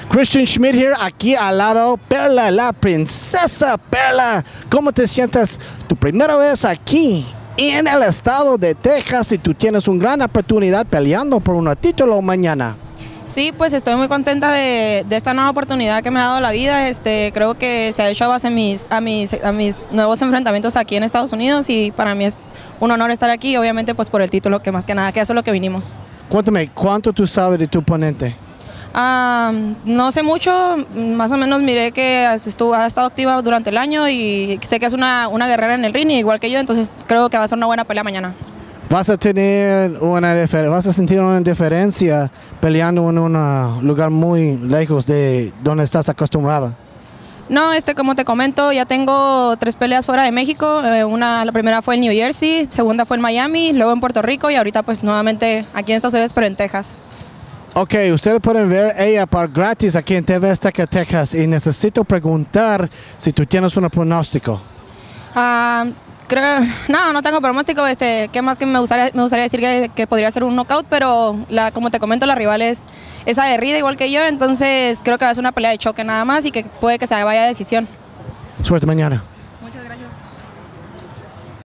Christian Schmidt here, aquí al lado, Perla, la princesa Perla. ¿Cómo te sientes tu primera vez aquí en el estado de Texas y tú tienes una gran oportunidad peleando por un título mañana? Sí, pues estoy muy contenta de esta nueva oportunidad que me ha dado la vida. Creo que se ha hecho a base a mis nuevos enfrentamientos aquí en Estados Unidos y para mí es un honor estar aquí, obviamente pues por el título, que más que nada, que eso es lo que vinimos. Cuéntame, ¿cuánto tú sabes de tu oponente? No sé mucho, más o menos miré que ha estado activa durante el año y sé que es una guerrera en el ring, igual que yo, entonces creo que va a ser una buena pelea mañana. ¿Vas a sentir una diferencia peleando en un lugar muy lejos de donde estás acostumbrada? No, como te comento, ya tengo 3 peleas fuera de México. La primera fue en New Jersey, segunda fue en Miami, luego en Puerto Rico y ahorita pues nuevamente aquí en Estados Unidos, pero en Texas. Ok, ustedes pueden ver ella por gratis aquí en TV Azteca, Texas, y necesito preguntar si tú tienes un pronóstico. No tengo pronóstico. ¿Qué más que me gustaría decir que podría ser un knockout? Pero como te comento, la rival es aguerrida igual que yo, entonces creo que va a ser una pelea de choque nada más y que puede que se vaya a decisión. Suerte mañana.